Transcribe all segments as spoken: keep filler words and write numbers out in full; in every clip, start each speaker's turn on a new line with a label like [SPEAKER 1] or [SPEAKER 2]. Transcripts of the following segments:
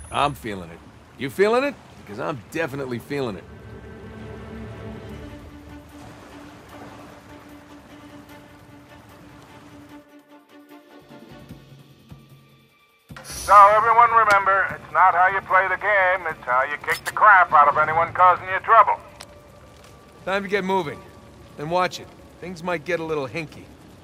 [SPEAKER 1] I'm feeling it. You feeling it? Because I'm definitely feeling it.
[SPEAKER 2] So everyone remember, it's not how you play the game, it's how you kick the crap out of anyone causing you trouble.
[SPEAKER 1] Time to get moving. Then watch it. Things might get a little hinky.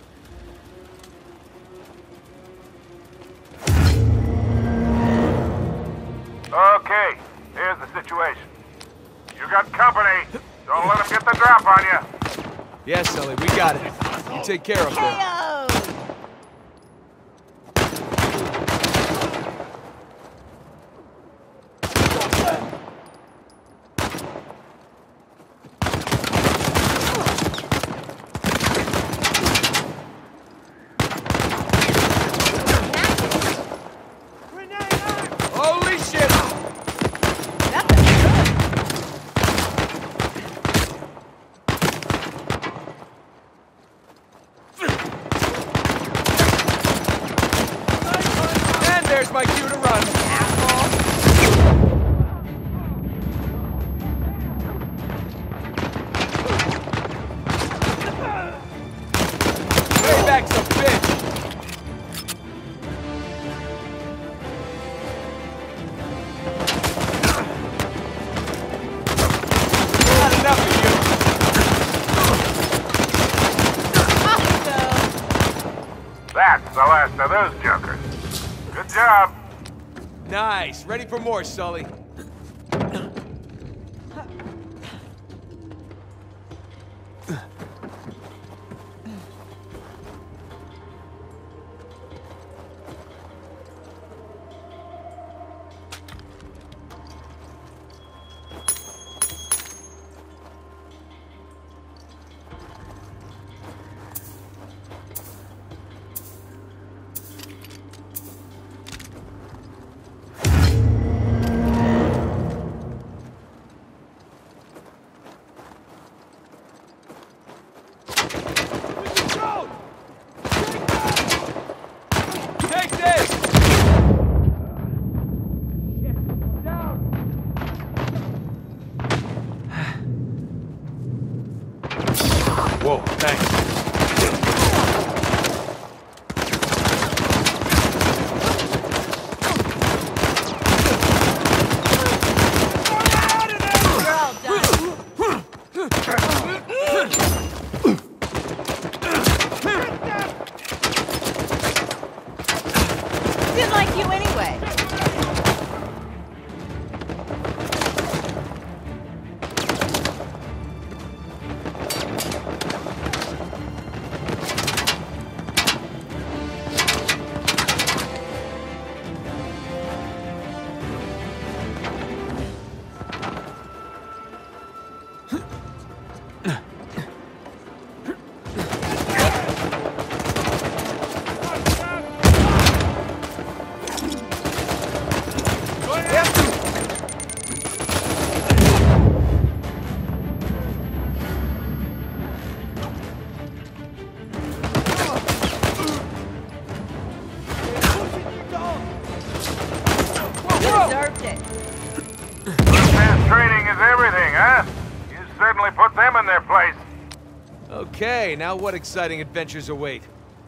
[SPEAKER 2] Okay, here's the situation. You got company. Don't let them get the drop on you.
[SPEAKER 1] Yes, Sully, we got it. You take care of them.
[SPEAKER 3] K O!
[SPEAKER 1] Holy shit!
[SPEAKER 3] That's good.
[SPEAKER 1] And there's my cue to run.
[SPEAKER 3] Asshole.
[SPEAKER 1] Payback's a bitch. Not enough of you.
[SPEAKER 2] That's the last of those jokers. Good job.
[SPEAKER 1] Nice. Ready for more, Sully. Take this! Whoa, thanks.
[SPEAKER 3] You're all done. Didn't like you anyway. You deserved it.
[SPEAKER 2] Man's training is everything, huh? You certainly put them in their place.
[SPEAKER 1] Okay, now what exciting adventures await?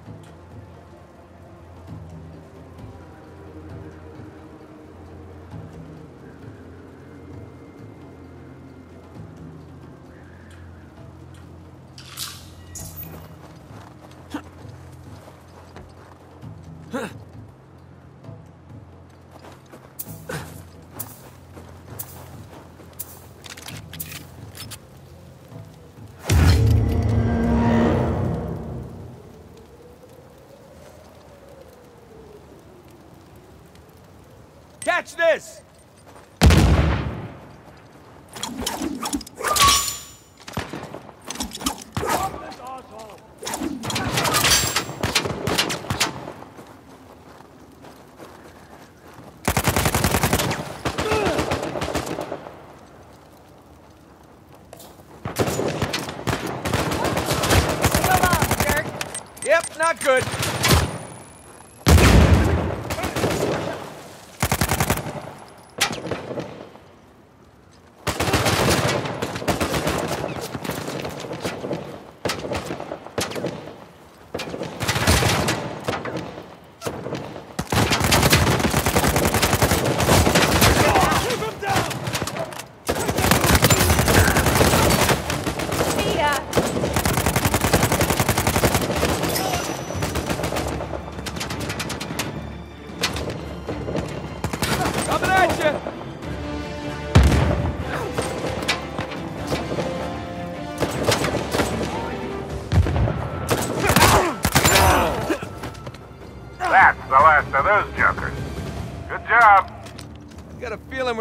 [SPEAKER 1] Catch this!
[SPEAKER 3] Come on, jerk.
[SPEAKER 1] Yep, not good.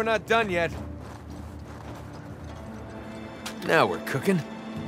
[SPEAKER 1] not done yet. Now we're cooking.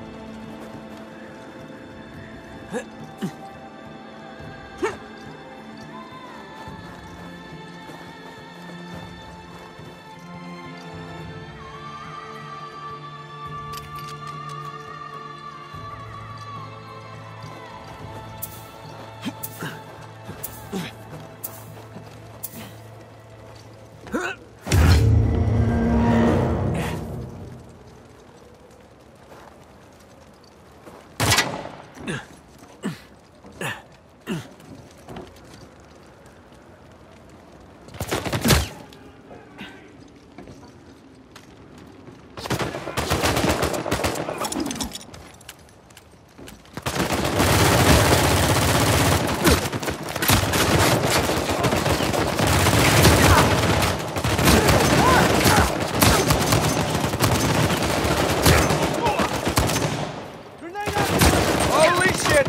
[SPEAKER 1] Holy shit!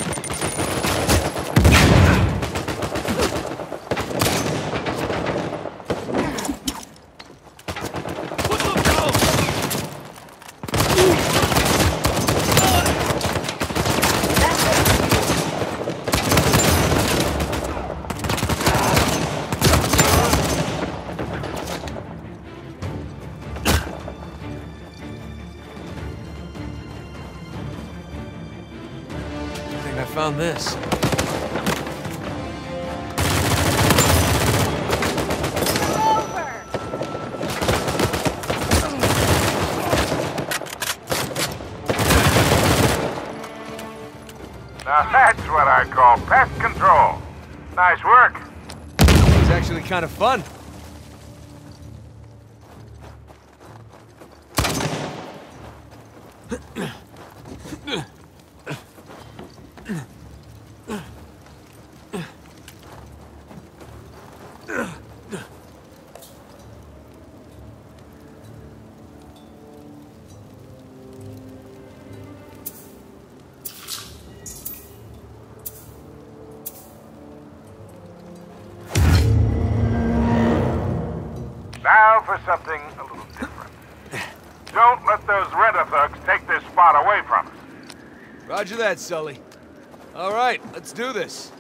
[SPEAKER 1] I found this.
[SPEAKER 2] Now that's what I call pest control. Nice work.
[SPEAKER 1] It's actually kind of fun.
[SPEAKER 2] Now for something a little different. Don't let those rent-a-thugs take this spot away from us.
[SPEAKER 1] Roger that, Sully. All right, let's do this.